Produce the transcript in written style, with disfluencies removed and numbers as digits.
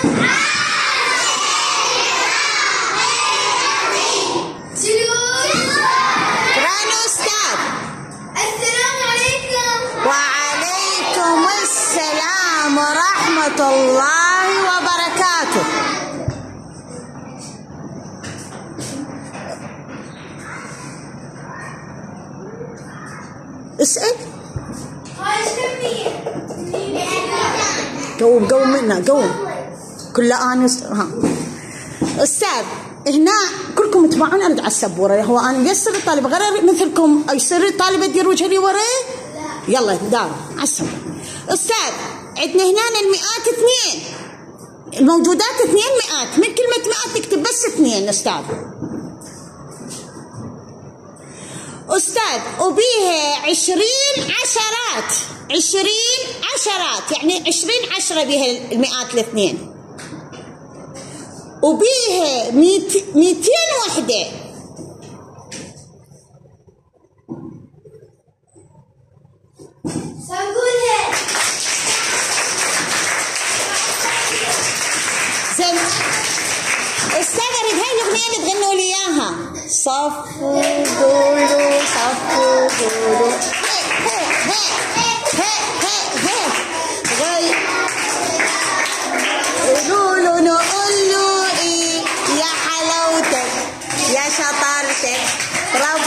وعليكم السلام ورحمة الله وبركاته. اسأل. قوم منا قوم كل آنس. أستاذ هنا كلكم تبعون أرد على السبورة. هو أنا ميسر الطالب غير مثلكم يصير الطالب يدير وجهي ورا. يلا دار على السبورة. أستاذ عندنا هنا المئات 2 الموجودات 2 مئات. من كلمة مئات تكتب بس 2 أستاذ. أستاذ وبيها 20 عشرات. 20 عشرات يعني 20 عشرة بيها المئات 2. وبيها 200 وحدة. زين أستاذ أريد هاي الأغنية اللي تغنوا لي إياها. صفوا قولوا صفوا قولوا قولوا نقول له إيه يا حلاوتك يا شطارتك.